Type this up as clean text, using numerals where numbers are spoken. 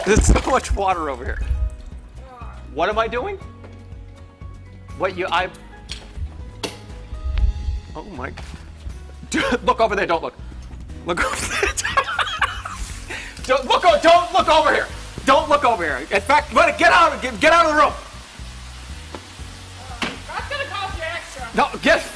There's so much water over here. What am I doing? What Oh my. Look over there, don't look. Look over there. Don't look over here. Don't look over here. In fact, get out of the room. That's gonna cost you extra. No, get.